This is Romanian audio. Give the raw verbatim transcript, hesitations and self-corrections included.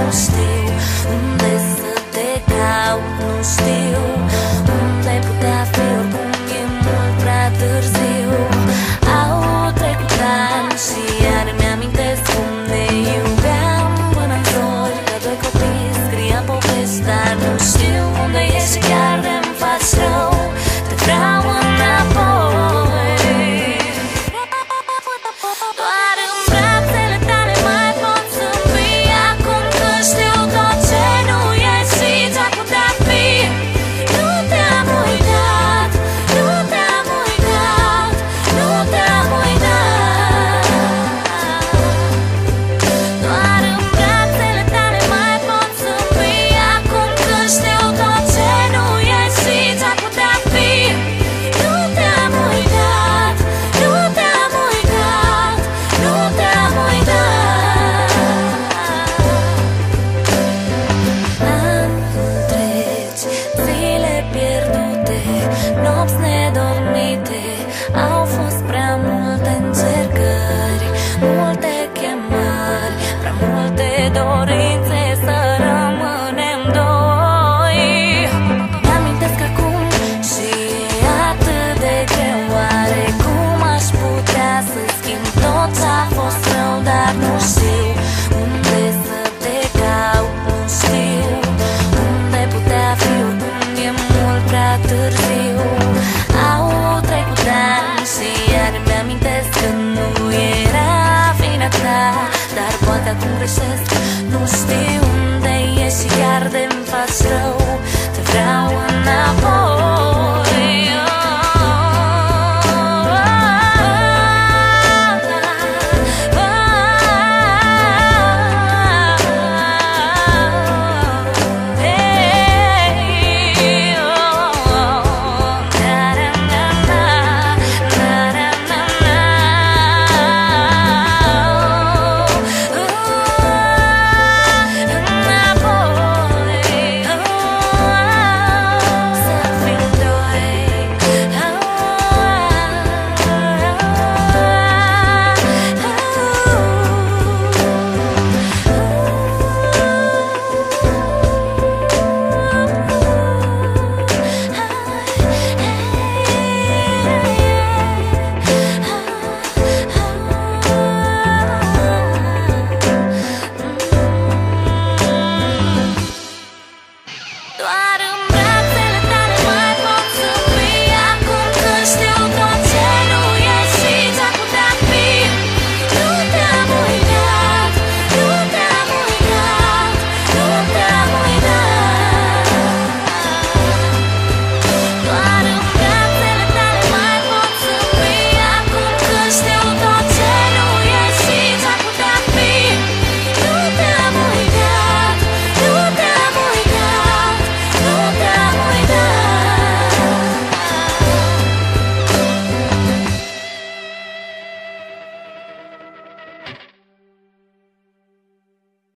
nu știu unde să te caut, nu știu unde putea fi, oricum e mult prea târziu. Au trecut ani și iar mi-amintesc cum ne iubeam până în zori, ca doi copii scriam povești, dar nu știu unde ești și chiar de-mi faci rău. Te vreau înapoi. Doar în brațele tale mai pot zâmbi acum că știu tot ce nu ești și ce-ar putea fi. Nu te-am uitat, nu te-am uitat, nu te-am uitat. Doar în brațele tale mai pot zâmbi acum că știu tot ce nu ești și ce-ar putea fi. Nu te-am uitat, nu te-am uitat, nu te-am uitat. Ani întregi, zile pierdute, nopți nedormite, au fost prea multe încercări, multe chemări, prea multe dorințe să rămânem doi. Mi-amintesc acum și e atât de greu, oare cum aș putea să schimb tot ce-a fost rău, dar nu știu unde să te caut, nu știu unde putea fi, oricum e mult prea târziu. Au trecut ani și iar mi-amintesc că nu era vina ta, dar poate acum greșesc, nu știu unde ești și chiar de-mi faci rău.